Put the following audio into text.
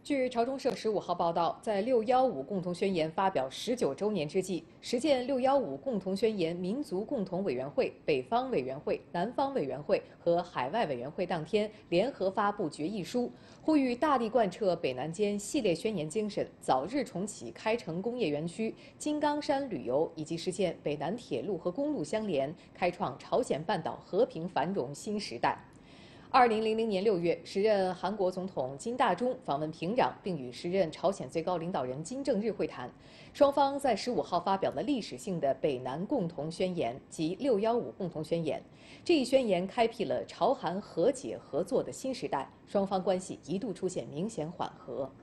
据朝中社15号报道，在615共同宣言发表19周年之际，实践615共同宣言民族共同委员会、北方委员会、南方委员会和海外委员会当天联合发布决议书，呼吁大力贯彻北南间系列宣言精神，早日重启开城工业园区、金刚山旅游，以及实现北南铁路和公路相连，开创朝鲜半岛和平繁荣新时代。2000年6月，时任韩国总统金大中访问平壤，并与时任朝鲜最高领导人金正日会谈。双方在15号发表了历史性的北南共同宣言及615共同宣言。这一宣言开辟了朝韩和解合作的新时代，双方关系一度出现明显缓和。